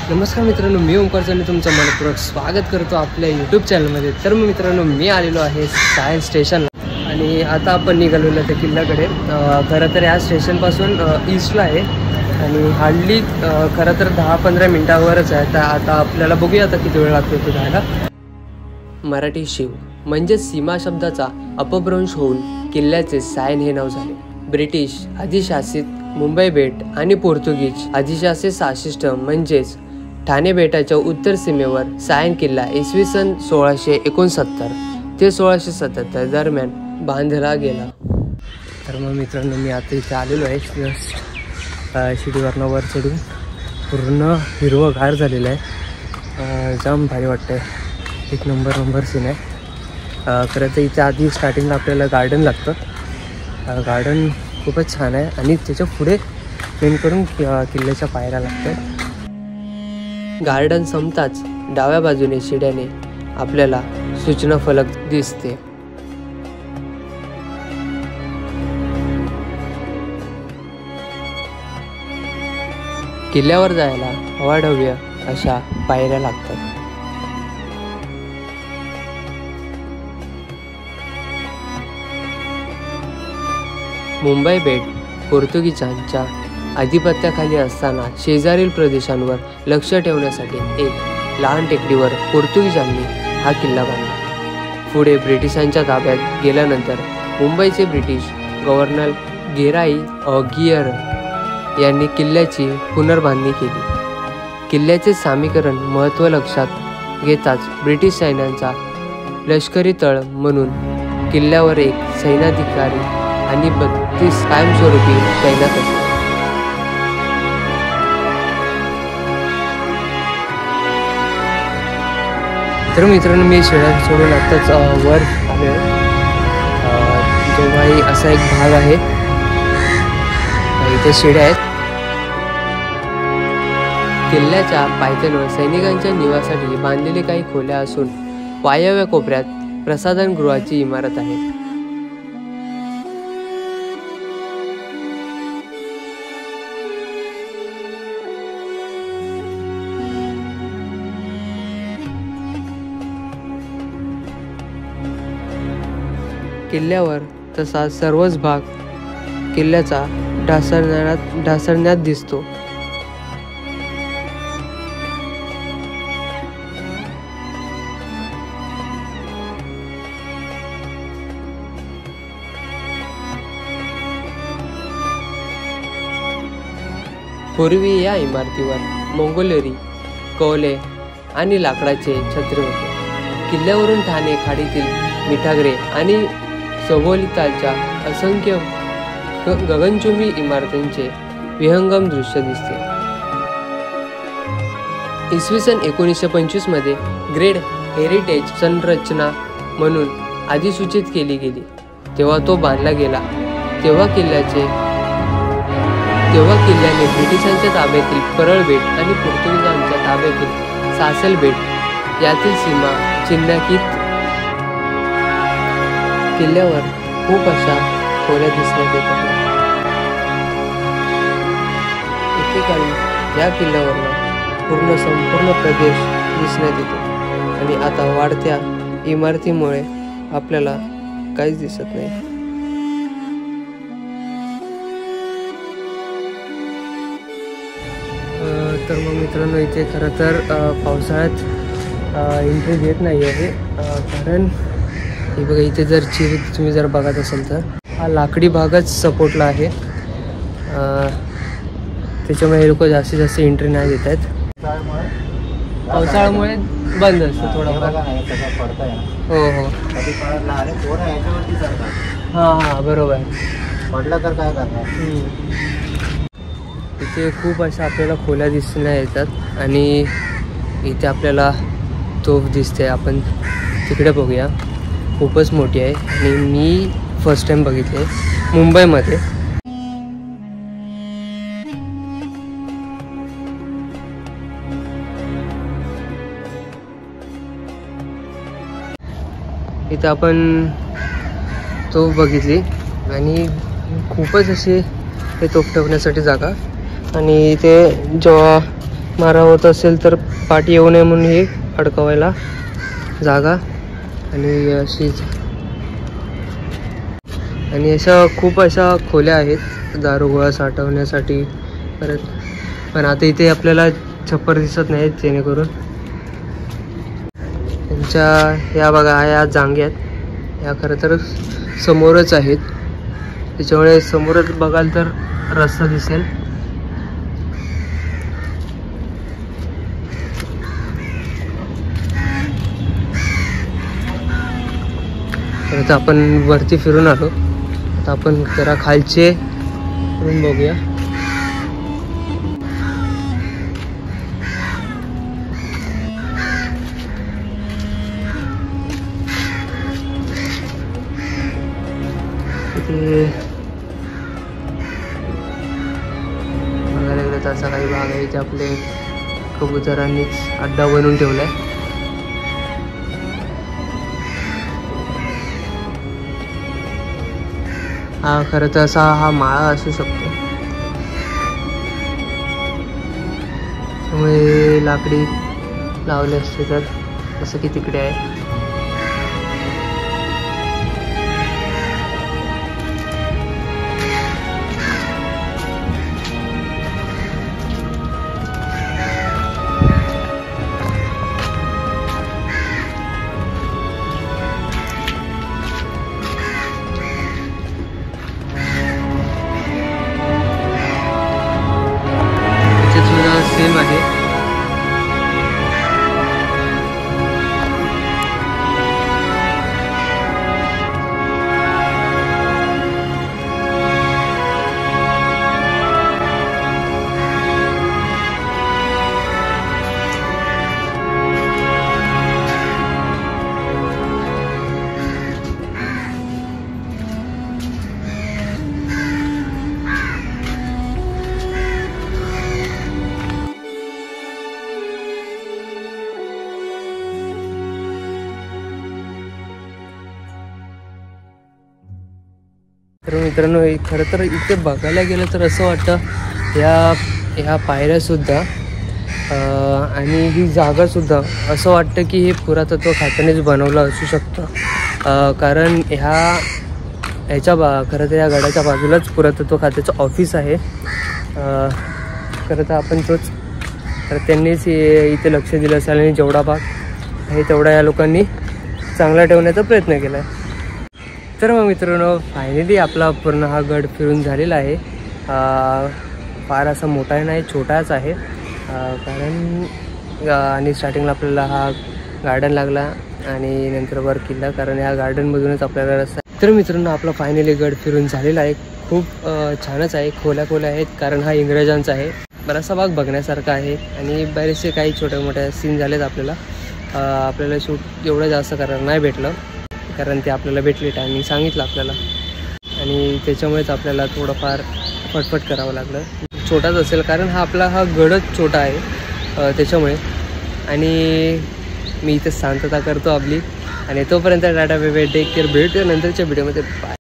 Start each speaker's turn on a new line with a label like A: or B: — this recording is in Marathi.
A: नमस्कार मित्रांनो, मी ओंकारचं आणि तुमचं मनपूर्वक स्वागत करतो आपल्या यूट्यूब चॅनलमध्ये। तर मग मित्रांनो, मी आलेलो आहे सायन्स स्टेशनला आणि आता आपण निघालेलो त्या किल्ल्याकडे। खरं तर या स्टेशनपासून ईस्टला आहे आणि हार्डली खरं तर 10-15 मिनटावरच आहे। तर आता आपल्याला बघूया आता किती वेळ लागतो ते जायला। मराठी शिव म्हणजे सीमा शब्दाचा अपभ्रंश होऊन किल्ल्याचे सायन हे नाव झाले। ब्रिटिश अधिशासित मुंबई बेट आणि पोर्तुगीज अधिशासित साशिष्ट म्हणजेच ठाणे बेटाच्या उत्तर सीमेवर सायन किल्ला इसवी सन 1669 ते 1677 दरम्यान बांधला गेला। तर मग मित्रांनो, मी आता इथे आलेलो आहे। शिडीवरनं वर चढून पूर्ण हिरवंगार झालेलं आहे, जाम भारी वाटतंय। एक नंबर सीन आहे। खरं तर इथे आधी स्टार्टिंगला आपल्याला गार्डन लागतं। गार्डन खूपच छान आहे आणि त्याच्या पुढे मेन करून किल्ल्याच्या पायऱ्या लागतात। गार्डन संपताच डाव्या बाजूने शिड्याने आपल्याला सूचना फलक दिसते। किल्ल्यावर जायला अवाढव्य अशा पायऱ्या लागतात। मुंबई बेट पोर्तुगीजांच्या आधिपत्याखाली असताना शेजारील प्रदेशांवर लक्ष ठेवण्यासाठी एक लहान टेकडीवर पोर्तुगीजांनी हा किल्ला बांधला। पुढे ब्रिटिशांच्या ताब्यात गेल्यानंतर मुंबईचे ब्रिटिश गव्हर्नर गेराई गियर यांनी किल्ल्याची पुनर्बांधणी केली। किल्ल्याचे सामीकरण महत्त्व लक्षात घेताच ब्रिटिश सैन्यांचा लष्करी तळ म्हणून किल्ल्यावर एक सैन्याधिकारी आणि 32 कायमस्वरूपी तैनात असतात। तर मित्रांनो, मी शिड्या सोडून आत्ताच वर आलो आहे। जो काही असा एक भाग आहे, इथे शिड्या आहेत। किल्ल्याच्या पायथ्यावर सैनिकांच्या निवासासाठी बांधलेली काही खोल्या असून वायव्य कोपऱ्यात प्रसाधन गृहाची इमारत आहे। किल्ल्यावर तसा सर्वच भाग किल्ल्याचा ढासळण्यात दिसतो। पूर्वी या इमारतीवर मंगोलेरी कौले आणि लाकडाचे छत्रे होते। किल्ल्यावरून ठाणे खाडीतील मिठागरे आणि सभोवतालच्या असंख्य गगनचुंबी इमारतींचे विहंगम दृश्य दिसते। इसवी सन 1925 मध्ये ग्रेड हेरिटेज संरचना म्हणून अधिसूचित केली गेली। तेव्हा तो बांधला गेला। तेव्हा किल्ल्याने ब्रिटिशांच्या ताब्यातील परळ बेट आणि पोर्तुगीजांच्या ताब्यातील सासल बेट यातील सीमा चिन्हांकित। किल्ल्यावर खूप अशा खोल्या दिसण्यात येतात। एकेकाळी या किल्ल्यावरनं संपूर्ण प्रदेश दिसण्यात येतो आणि आता वाढत्या इमारतीमुळे आपल्याला काहीच दिसत नाही। तर मग मित्रांनो, इथे खरं तर पावसाळ्यात एंट्री देत नाही आहे, कारण हे बघा, इथे जर तुम्ही जर बघत असाल तर हा लाकडी भागच सपोर्टला आहे। त्याच्यामुळे हे लोक जास्तीत जास्त एंट्री नाही देत आहेत। पावसाळ्यामुळे बंद असतं थोडंफार। हो, हां बरोबर।
B: पडलं तर काय करणार।
A: इथे खूप अशा आपल्याला खोल्या दिसण्यात येतात आणि इथे आपल्याला तोफ दिसते। आपण तिकडे बघूया, खूपच मोठी आहे आणि मी फर्स्ट टाइम बघितले मुंबईमध्ये। इथं आपण तोफ बघितली आणि खूपच असे हे तोफ ठेवण्यासाठी जागा आणि इथे जेव्हा मारा होत असेल तर पाठी येऊ नये म्हणून ही अडकवायला जागा आणि अशीच आणि अशा खूप अशा खोल्या आहेत दारूगोळा साठवण्यासाठी परत. पण आता इथे आपल्याला छप्पर दिसत नाहीत, जेणेकरून त्यांच्या ह्या बघा या जांग्यात ह्या खरं तर समोरच आहेत, त्याच्यामुळे समोरच बघाल तर रस्ता दिसेल. परत आपण वरती फिरून आलो, आता आपण जरा खालचे रूम बघूया. इथे बघायला गेलं तर असा काही भाग आहे इथे आपले कबुतरांनीच अड्डा बनवून ठेवलाय. हा खरं तर असा हा माळा असू शकतो, त्यामुळे लाकडी लावले असते तर असं की तिकडे आहे. सेम आहे. तर मित्रांनो खरं तर इथे बघायला गेलं तर असं वाटतं ह्या पायऱ्यासुद्धा आणि ही जागासुद्धा असं वाटतं की हे पुरातत्व खात्यानेच बनवलं असू शकतं. कारण ह्याच्या खरं तर या गडाच्या बाजूलाच पुरातत्व खात्याचं ऑफिस आहे. खरं तर आपण तोच तर त्यांनीच इथे लक्ष दिलं असेल आणि जेवढा भाग आहे तेवढा या लोकांनी चांगला ठेवण्याचा प्रयत्न केला आहे. तर मग मित्रांनो फायनली आपला पूर्ण हा गड फिरून झालेला आहे. फार असा मोठा नाही, छोटाच आहे. कारण आणि स्टार्टिंगला आपल्याला हा गार्डन लागला आणि नंतर वर किल्ला, कारण ह्या गार्डनमधूनच आपल्याला रस्ता. तर मित्रांनो आपला फायनली गड फिरून झालेला आहे. खूप छानच आहे, खोल्या आहेत, कारण हा इंग्रजांचा आहे. बराचसा भाग बघण्यासारखा आहे आणि बरेचसे काही छोट्या मोठ्या सीन झालेत. आपल्याला शूट एवढं जास्त करायला नाही भेटलं, कारण ते आपल्याला भेटले टायमिंग सांगितलं आपल्याला आणि त्याच्यामुळेच आपल्याला थोडंफार फटफट करावं लागलं. छोटाच असेल कारण हा गडच छोटा आहे त्याच्यामुळे. आणि मी इथे शांतता करतो आपली आणि तोपर्यंत tata bye bye, take care. भेटूया नंतरच्या व्हिडिओमध्ये. बाय.